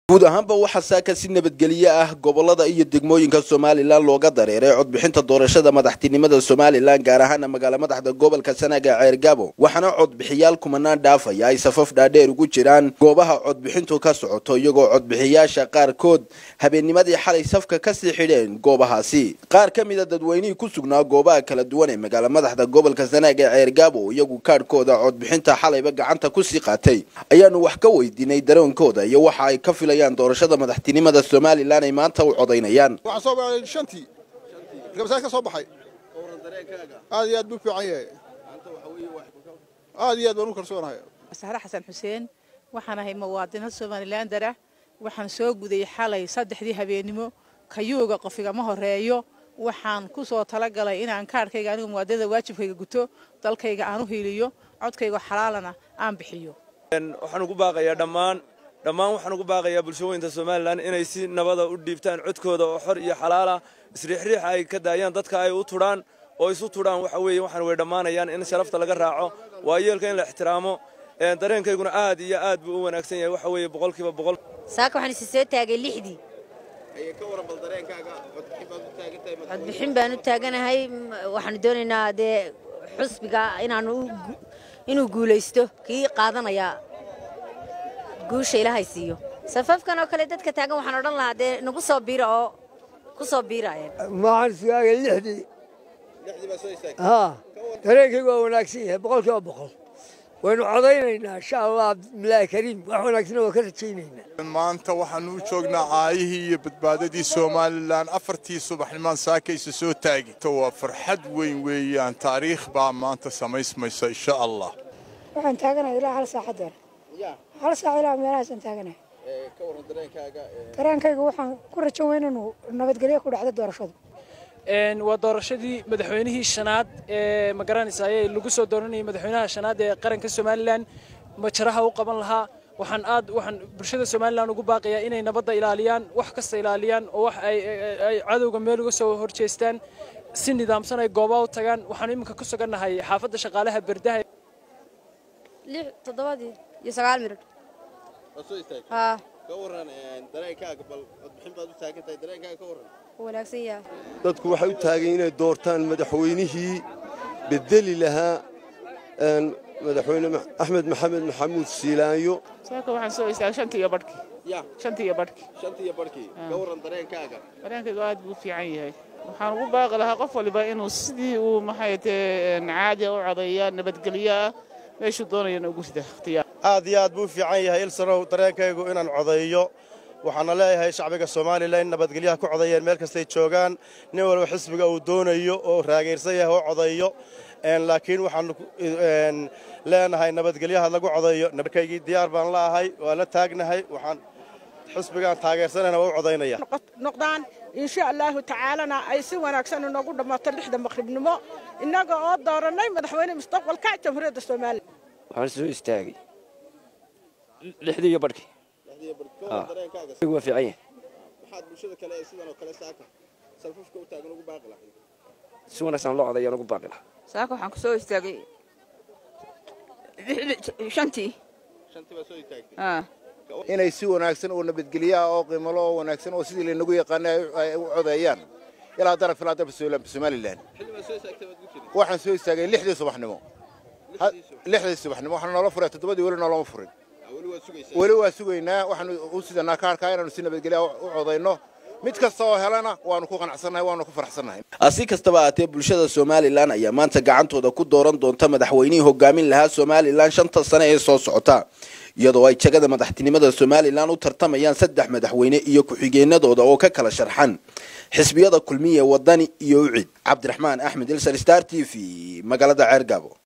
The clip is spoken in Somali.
guud ahaanba waxa saaka si nabadgelyo ah gobolada iyo degmooyinka Soomaaliland looga dareeray codbixinta doorashada madaxtinimada Soomaaliland gaar ahaan magaalada madaxda gobolka Sanaag Ceergabo waxaana codbixiyaal kumanaan dhaafaya ay safaf dhaadheer ugu jiraan goobaha codbixintu ka socoto iyagoo codbixiyaasha qaarkood habeennimadii xalay safka ka sii xidheen goobahaasi qaar kamid ah dadweynaha ku sugnaa goobaha kala duwan ee magaalada madaxda gobolka Sanaag Ceergabo iyagu kaarkooda codbixinta xalayba gacanta ku sii qaatay ayaanu wax ka weydiinay dareenkooda iyo waxa ay ka doorashada madaxtinimada Soomaaliland ay maanta u codeynayaan waxa soo baxay shantii gabsaas ka soo baxay aad iyo aad buu fiican yahay aad iyo aad baan u kalsoonahay Sahra Xasan Xuseen waxaan ahay muwaadin Soomaaliland dara waxaan soo guday xalay 3 habeenimo kayuuga qofiga ma horeeyo waxaan ku soo talagalay inaan kaarkayga anigu muwaadinada waajibkayga guto dalkayga aan u hiiliyo codkayga xalaalana aan bixiyo waxaan ugu baaqayaa dhammaan waxaan ugu baaqayaa bulshooyinka Soomaaliland inay si nabada u dhiibtaan codkooda oo xor iyo xalaal ah isriix ay ka daayaan dadka ay u turaan oo isu turaan waxa weeye waxaan way dhamaanayaan in sharafta laga raaco waayeelka in la ixtiraamo dareenkayguna aad iyo aad buu u wanaagsan yahay waxa weeye 100% saaka waxaan soo taagay 6 ay ka waran bal dareenkaaga codbixin baan u taaganahay waxaan doonaynaa xusbiga inuu guuleysto kii qaadanaya guusha Ilaahay siiyo safafkan oo kale dadka taagan waxaan oran lahaa nagu soo biiro oo ku soo biirayeen waxaan su'aagay 6 ba soo istaagay dareenkaygu waa wanaagsan yahay 100% waynu codeynaynaa insha Allah Bismillaahi Kariim wax wanaagsan oo ka rajaynaynaa maanta waxaan u joognaa caayihii iyo badbaadadii Soomaaliland afartii subaxnimaan saakaysa soo taagi waa farxad weyn weeyaan taariikh baa maanta samaysmaysa insha Allah waxaan taaganahay ilaa hal saacad hal saac ilaa meelahaas taaganahay ka waran dareenkaaga waxaan ku rajo weyn inuu nabadgelyo ku dhacdo doorashadu waa doorashadii madaxweynihii shanaad ee magaranaysa ay lagu soo dooranayay madaxweynaha shanaad ee qaranka Soomaaliland majaraha u qaban lahaa waxaan bulshada Soomaaliland ugu baaqayaa inay nabadda ilaaliyaan wax kasta ilaaliyaan oo wax ay cadawga meel uga soo horjeestaan si nidaamsan ay goobaha u tagaan waxaan iminka ku suganahay xaafadda shaqaalaha Bardaha 7 iyo 9 minute soo istaagay ka waran dareenkaaga bal codbixin baad u taagantahay dareenkaaga ka waran wanaagsan yahay dadku waxay u taagan inay doortaan madaxweynihii bedeli lahaa madaxweyne Axmed Maxamed Maxamuud Siilaanyo saaka waxaan soo istaagay 5 iyo badhkii 5 iyo badhkii ka waran dareenkaaga aad buu fiican yahay waxaan ugu baaqi lahaa qof waliba inuu sidii uu caadi u codeeyo nabadgelyo meeshu doonayna ugu sida ikhtiyaar aad iyo aad buu fiican yahay ilsanow dareenkaygu inaan codeeyo waxaan leeyahay shacbiga Soomaaliland nabadgelyaha ku codeeyeen meel kasta ay joogaan nin walba xisbiga uu doonayo oo raageersan yahay oo codeeyo laakiin waxaan leenahay nabadgelyaha lagu codeeyo nabadkaygii diyaar baan laahay waa la taagnahay waxaan xisbigan taageersanayna waa u codeynaya noqdaan insha Allah ta'ala ay si wanaagsan noogu dhamaato 6 maqribnimo inaga oo dooranay madaxweyne mustaqbalka jamhuuriyadda Soomaaliland waxaan soo istaagay 6 iyo badhkii waa fiican yahay waxaad bulshada kale sidan oo kale saaka salfafka u taagan ugu baaqi lahayd si wanaagsan loo codeeyo ugu baaqi lahaa saaka waxaan ku soo istaagay 5 ba soo istaagay inay si wanaagsan oo nabadgelyo oo qiimo leh oo wanaagsan oo sidii leenagu yaqaanay ay u codeeyaan ilaa daraf Soomaaliland waxaan soo istaagay 6 subaxnimo 6 subaxnimo waxaan nolol furay 7 weli nolol ma furin weli waa sugaynaa waxaan u sidanaa kaarka inaanu si nabadgelyo u codeyno mid kasta oo helana waanu ku qanacsanahay waanu ku faraxsanahay asi kastaba aatee bulshada Soomaaliland ayaa maanta gacantooda ku dooran doonta madaxweynihii hogaamin lahaa Soomaaliland 5 sano ee soo socota iyadoo ay jagada madaxtinimada Soomaaliland u tartamayaan 3 madaxweyne iyo ku-xigeenadooda oo ka kala sharxan xisbiyada kulmiye wadani iyo ucid Cabdiraxmaan Axmed Ilsar Star TV magaalada Ceergabo.